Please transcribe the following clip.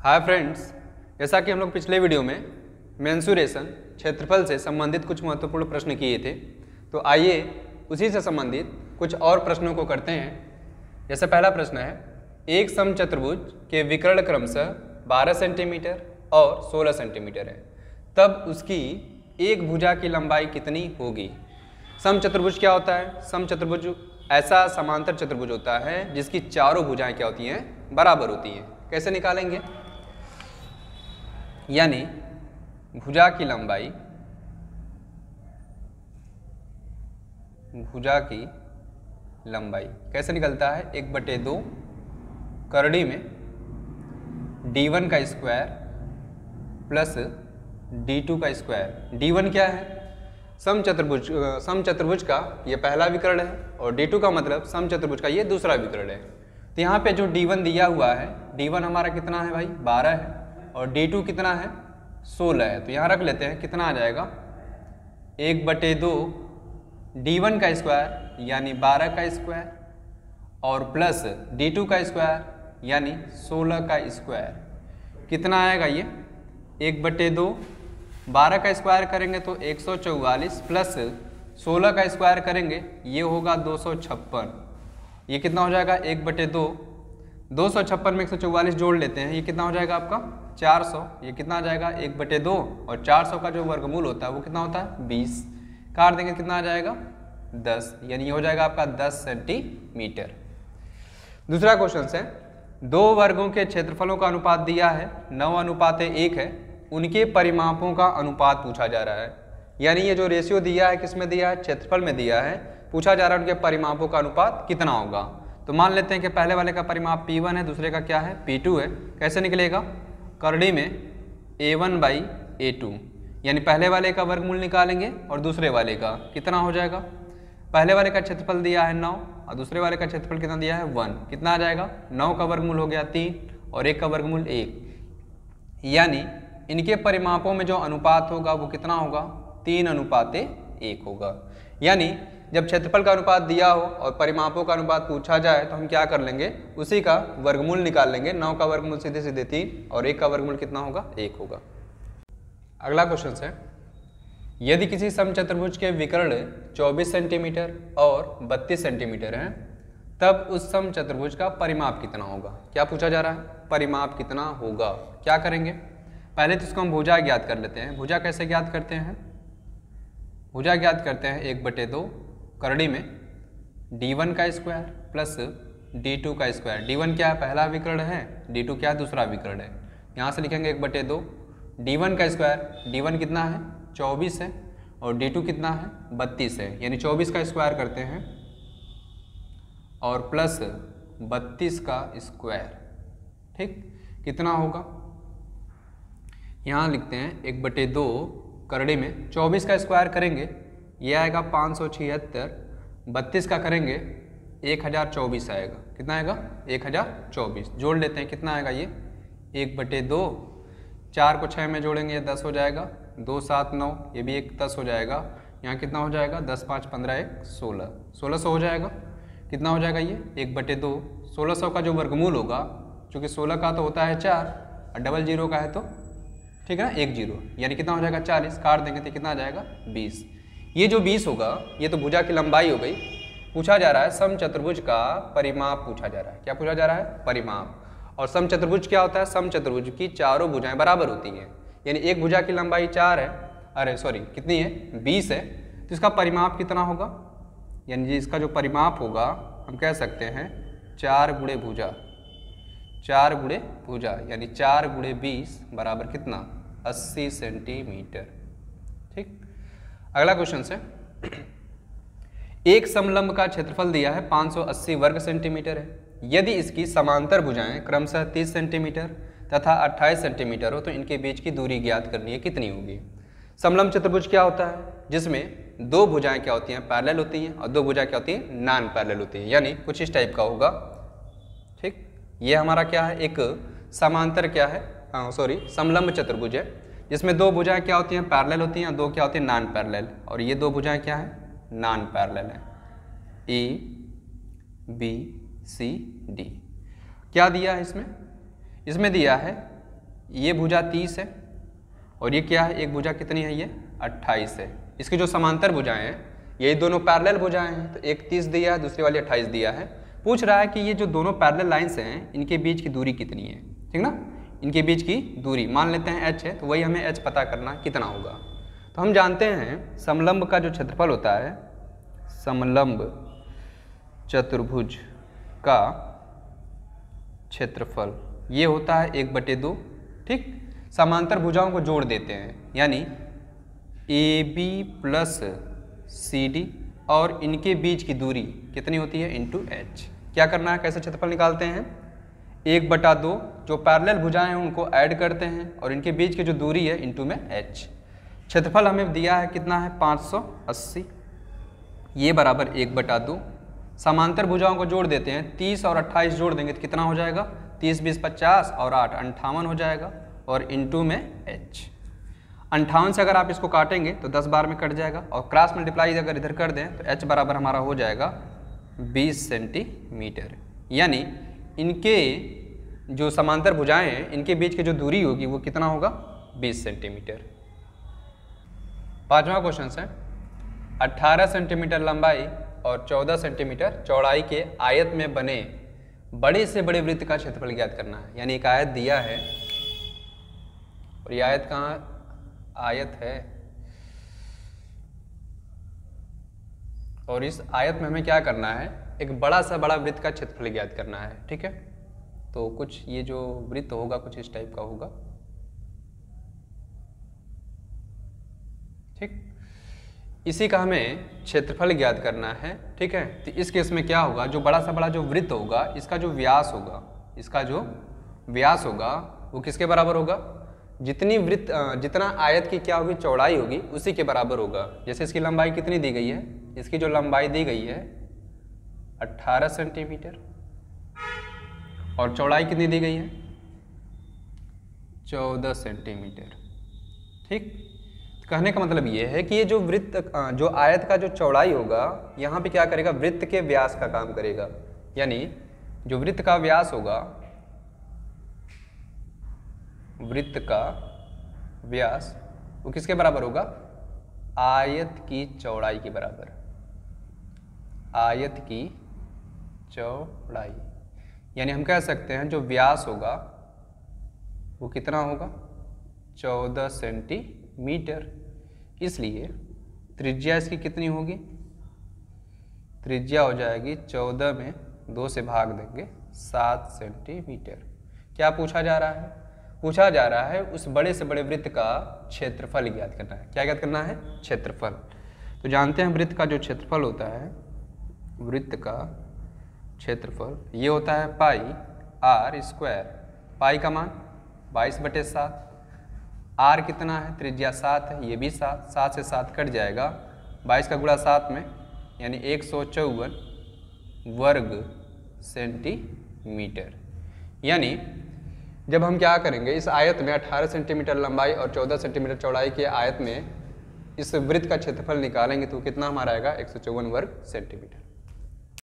Hi friends, जैसा कि हम लोग पिछले वीडियो में मेंसुरेशन क्षेत्रफल से संबंधित कुछ महत्वपूर्ण प्रश्न किए थे, तो आइए उसी से संबंधित कुछ और प्रश्नों को करते हैं। जैसे पहला प्रश्न है, एक समचतुर्भुज के विकर्ण क्रमशः 12 सेंटीमीटर और 16 सेंटीमीटर है, तब उसकी एक भुजा की लंबाई कितनी होगी। समचतुर्भुज क्या होता है? समचतुर्भुज ऐसा समांतर चतुर्भुज होता है जिसकी चारों भुजाएं क्या होती हैं? बराबर होती हैं। कैसे निकालेंगे? यानी भुजा की लंबाई कैसे निकलता है? 1/2 करड़ी में d1 का स्क्वायर प्लस d2 का स्क्वायर। d1 क्या है? समचतुर्भुज का ये पहला विकर्ण है और d2 का मतलब समचतुर्भुज का ये दूसरा विकर्ण है। तो यहाँ पे जो d1 दिया हुआ है, d1 हमारा कितना है भाई? 12 है और d2 कितना है? 16 है। तो यहाँ रख लेते हैं, कितना आ जाएगा? 1/2 d1 का स्क्वायर यानी 12 का स्क्वायर और प्लस d2 का स्क्वायर यानी 16 का स्क्वायर। कितना आएगा ये? 1/2 12 का स्क्वायर करेंगे तो 144 प्लस 16 का स्क्वायर करेंगे ये होगा 256। ये कितना हो जाएगा? 1/2 256 में 144 जोड़ लेते हैं, ये कितना हो जाएगा आपका? 400। ये कितना आ जाएगा? 1/2 और 400 का जो वर्गमूल होता है वो कितना होता है? 20। काट देंगे कितना आ जाएगा? 10। यानी ये हो जाएगा आपका 10 सेंटीमीटर। दूसरा क्वेश्चन है, दो वर्गों के क्षेत्रफलों का अनुपात दिया है 9:1 है, उनके परिमापों का अनुपात पूछा जा रहा है। यानी ये जो रेशियो दिया है किस में दिया है? क्षेत्रफल में दिया है। पूछा जा रहा है उनके परिमापों का अनुपात कितना होगा। तो मान लेते हैं कि पहले वाले का परिमाप P1 है, दूसरे का क्या है? P2 है। कैसे निकलेगा? करड़ी में A1/A2 यानी पहले वाले का वर्गमूल निकालेंगे और दूसरे वाले का कितना हो जाएगा? पहले वाले का क्षेत्रफल दिया है 9 और दूसरे वाले का क्षेत्रफल कितना दिया है? 1। कितना आ जाएगा? 9 का वर्गमूल हो गया 3 और 1 का वर्गमूल 1। यानी इनके परिमापों में जो अनुपात होगा वो कितना होगा? 3:1 होगा। यानी जब क्षेत्रफल का अनुपात दिया हो और परिमापों का अनुपात पूछा जाए तो हम क्या कर लेंगे? उसी का वर्गमूल निकाल लेंगे। 9 का वर्गमूल सीधे सीधे 3 और 1 का वर्गमूल कितना होगा? 1 होगा। अगला क्वेश्चन है, यदि किसी समचतुर्भुज के विकर्ण 24 सेंटीमीटर और 32 सेंटीमीटर हैं, तब उस समचतुर्भुज का परिमाप कितना होगा। क्या पूछा जा रहा है? परिमाप कितना होगा। क्या करेंगे? पहले तो इसको हम भुजा ज्ञात कर लेते हैं। भुजा कैसे ज्ञात करते हैं? भुजा ज्ञात करते हैं 1/2 करड़ी में d1 का स्क्वायर प्लस d2 का स्क्वायर। d1 क्या है? पहला विकर्ण है। d2 क्या है? दूसरा विकर्ण है। यहाँ से लिखेंगे 1/2 d1 का स्क्वायर। d1 कितना है? 24 है और d2 कितना है? 32 है। यानी 24 का स्क्वायर करते हैं और प्लस 32 का स्क्वायर। ठीक, कितना होगा? यहाँ लिखते हैं 1/2 करड़ी में 24 का स्क्वायर करेंगे ये आएगा 576, 32 का करेंगे 1024 आएगा। कितना आएगा? 1024। जोड़ लेते हैं, कितना आएगा ये? 1/2 4 को 6 में जोड़ेंगे ये 10 हो जाएगा। 2 7 9 ये भी एक 10 हो जाएगा। यहाँ कितना हो जाएगा? 10 5 15 1 16 1600 हो जाएगा। कितना हो जाएगा ये? 1/2 1600 का जो वर्गमूल होगा, चूँकि 16 का तो होता है 4 और डबल जीरो का है तो ठीक है ना 1 0, यानी कितना हो जाएगा? 40। काट देंगे तो कितना आ जाएगा? 20। ये जो 20 होगा ये तो भुजा की लंबाई हो गई। पूछा जा रहा है समचतुर्भुज का परिमाप पूछा जा रहा है। क्या पूछा जा रहा है? परिमाप। और समचतुर्भुज क्या होता है? समचतुर्भुज की चारों भुजाएं बराबर होती हैं। यानी एक भुजा की लंबाई 4 है, अरे सॉरी कितनी है? 20 है। तो इसका परिमाप कितना होगा? यानी इसका जो परिमाप होगा हम कह सकते हैं 4 गुणे भुजा। 4 गुणे भुजा यानी 4 गुणे 20 बराबर कितना? 80 सेंटीमीटर। ठीक, अगला क्वेश्चन है, एक समलंब का क्षेत्रफल दिया है 580 वर्ग सेंटीमीटर है। यदि इसकी समांतर भुजाएं क्रमशः 30 सेंटीमीटर तथा 28 सेंटीमीटर हो तो इनके बीच की दूरी ज्ञात करनी है, कितनी होगी। समलंब चतुर्भुज क्या होता है? जिसमें दो भुजाएं क्या होती हैं? पैरेलल होती हैं और दो भुजाएं क्या होती हैं? नॉन पैरेलल होती हैं। यानी कुछ इस टाइप का होगा। ठीक, ये हमारा क्या है? एक समांतर क्या है? समलंब चतुर्भुज है जिसमें दो भुजाएं क्या होती हैं? पैरेलल होती हैं और दो क्या होती हैं? Non parallel. और ये दो भुजाएं क्या हैं? नॉन पैरेलल है। A B C D। क्या दिया है इसमें? इसमें दिया है ये भुजा 30 है और ये क्या है, एक भुजा कितनी है, ये 28 है। इसकी जो समांतर भुजाएं हैं यही दोनों पैरेलल भुजाएं हैं, तो एक 30 दिया है, दूसरी वाली 28 दिया है। पूछ रहा है कि ये जो दोनों पैरेलल लाइंस हैं इनके बीच की दूरी कितनी है, ठीक ना, इनके बीच की दूरी मान लेते हैं h है, तो वही हमें h पता करना कितना होगा। तो हम जानते हैं समलंब का जो क्षेत्रफल होता है, समलंब चतुर्भुज का क्षेत्रफल ये होता है 1/2, ठीक। समांतर भुजाओं को जोड़ देते हैं, यानी AB प्लस CD और इनके बीच की दूरी कितनी होती है, इंटू h। क्या करना है, कैसे क्षेत्रफल निकालते हैं, 1/2 जो पैरेलल भुजाएं हैं उनको ऐड करते हैं और इनके बीच की जो दूरी है इंटू में h। क्षेत्रफल हमें दिया है कितना है, 580, ये बराबर 1/2। समांतर भुजाओं को जोड़ देते हैं, 30 और 28 जोड़ देंगे तो कितना हो जाएगा, 30 20 50 और 8 58 हो जाएगा और इंटू में h। 58 से अगर आप इसको काटेंगे तो 10 बार में कट जाएगा और क्रॉस मल्टीप्लाई अगर इधर कर दें तो h बराबर हमारा हो जाएगा 20 सेंटीमीटर। यानी इनके जो समांतर भुजाएं हैं इनके बीच की जो दूरी होगी वो कितना होगा, 20 सेंटीमीटर। पांचवा क्वेश्चन है, 18 सेंटीमीटर लंबाई और 14 सेंटीमीटर चौड़ाई के आयत में बने बड़े से बड़े वृत्त का क्षेत्रफल ज्ञात करना है। यानी एक आयत दिया है और ये आयत कहाँ आयत है और इस आयत में हमें क्या करना है, एक बड़ा सा बड़ा वृत्त का क्षेत्रफल ज्ञात करना है, ठीक है। तो कुछ ये जो वृत्त होगा कुछ इस टाइप का होगा, ठीक। इसी का हमें क्षेत्रफल ज्ञात करना है, ठीक है। तो इस केस में क्या होगा, जो बड़ा सा बड़ा जो वृत्त होगा इसका जो व्यास होगा, इसका जो व्यास होगा वो किसके बराबर होगा, जितना आयत की क्या होगी, चौड़ाई होगी उसी के बराबर होगा। जैसे इसकी लंबाई कितनी दी गई है, इसकी जो लंबाई दी गई है 18 सेंटीमीटर और चौड़ाई कितनी दी गई है, 14 सेंटीमीटर, ठीक। कहने का मतलब ये है कि ये जो वृत्त जो आयत का जो चौड़ाई होगा यहाँ पे क्या करेगा, वृत्त के व्यास का काम करेगा। यानी जो वृत्त का व्यास होगा, वृत्त का व्यास वो किसके बराबर होगा, आयत की चौड़ाई के बराबर, आयत की चौड़ाई। यानी हम कह सकते हैं जो व्यास होगा वो कितना होगा, 14 सेंटीमीटर। इसलिए त्रिज्या इसकी कितनी होगी, त्रिज्या हो जाएगी 14 में 2 से भाग देंगे 7 सेंटीमीटर। क्या पूछा जा रहा है, पूछा जा रहा है उस बड़े से बड़े वृत्त का क्षेत्रफल ज्ञात करना है। क्या ज्ञात करना है, क्षेत्रफल। तो जानते हैं वृत्त का जो क्षेत्रफल होता है, वृत्त का क्षेत्रफल ये होता है पाई r स्क्वायर। पाई का मान 22/7, r कितना है, त्रिज्या 7 है, ये भी 7 से 7 कट जाएगा, 22 का गुणा 7 में यानी 154 वर्ग सेंटीमीटर। यानी जब हम क्या करेंगे, इस आयत में 18 सेंटीमीटर लंबाई और 14 सेंटीमीटर चौड़ाई के आयत में इस वृत्त का क्षेत्रफल निकालेंगे तो कितना हमारा आएगा, 154 वर्ग सेंटीमीटर।